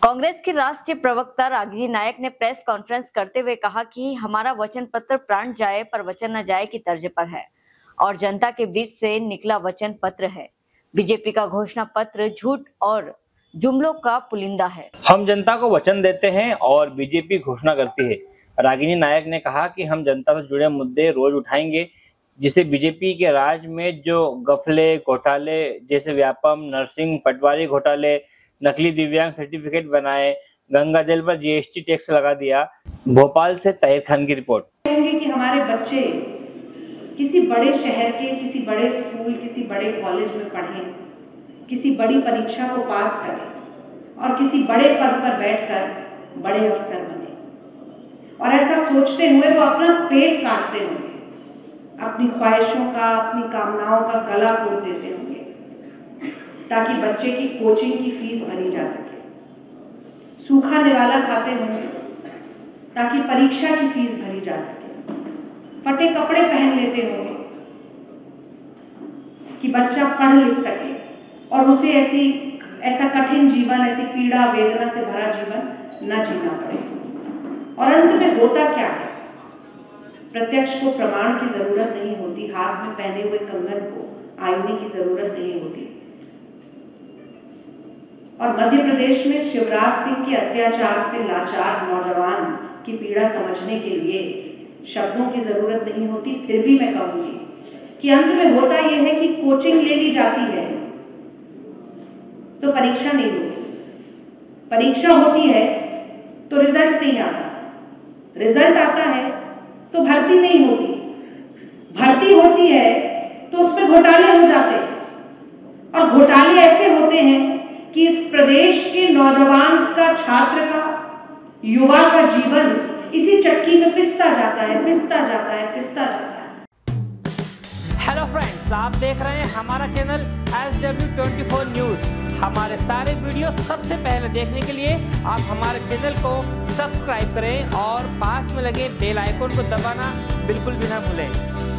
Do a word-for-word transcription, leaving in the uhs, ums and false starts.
कांग्रेस की राष्ट्रीय प्रवक्ता रागिनी नायक ने प्रेस कॉन्फ्रेंस करते हुए कहा कि हमारा वचन पत्र प्राण जाए पर वचन न जाए की तर्ज पर है और जनता के बीच से निकला वचन पत्र है। बीजेपी का घोषणा पत्र झूठ और जुमलों का पुलिंदा है। हम जनता को वचन देते हैं और बीजेपी घोषणा करती है। रागिनी नायक ने कहा कि हम जनता से जुड़े मुद्दे रोज उठाएंगे, जिसे बीजेपी के राज में जो गफले घोटाले जैसे व्यापम, नर्सिंग, पटवारी घोटाले, नकली दिव्यांग सर्टिफिकेट बनाए, गंगा जल पर जीएसटी टैक्स लगा दिया। भोपाल से ताहिर खान की रिपोर्ट। कि हमारे बच्चे किसी बड़े शहर के किसी बड़े स्कूल, किसी बड़े कॉलेज में पढ़ें, किसी बड़ी परीक्षा को पास करें और किसी बड़े पद पर बैठकर बड़े अफसर बने, और ऐसा सोचते हुए वो अपना पेट काटते होंगे, अपनी ख्वाहिशों का, अपनी कामनाओं का गला घोट देते होंगे ताकि बच्चे की कोचिंग की फीस भरी जा सके, सूखा निवाला खाते होंगे ताकि परीक्षा की फीस भरी जा सके, फटे कपड़े पहन लेते होंगे कि बच्चा पढ़ लिख सके और उसे ऐसी ऐसा कठिन जीवन, ऐसी पीड़ा वेदना से भरा जीवन न जीना पड़े। और अंत में होता क्या है? प्रत्यक्ष को प्रमाण की जरूरत नहीं होती, हाथ में पहने हुए कंगन को आईने की जरूरत नहीं होती। और मध्य प्रदेश में शिवराज सिंह के अत्याचार से लाचार नौजवान की पीड़ा समझने के लिए शब्दों की जरूरत नहीं होती। फिर भी मैं कहूंगी कि अंत में होता यह है कि कोचिंग ले ली जाती है तो परीक्षा नहीं होती, परीक्षा होती है तो रिजल्ट नहीं आता, रिजल्ट आता है तो भर्ती नहीं होती, भर्ती होती है तो उसमें घोटाले हो जाते हैं, और घोटाले ऐसे होते हैं कि इस प्रदेश के नौजवान का, छात्र का, युवा का जीवन इसी चक्की में पिसता जाता है, पिसता जाता है, पिसता जाता है। हेलो फ्रेंड्स, आप देख रहे हैं हमारा channel S W twenty four news. हमारे सारे वीडियो सबसे पहले देखने के लिए आप हमारे चैनल को सब्सक्राइब करें और पास में लगे बेल आइकन को दबाना बिल्कुल भी ना भूलें।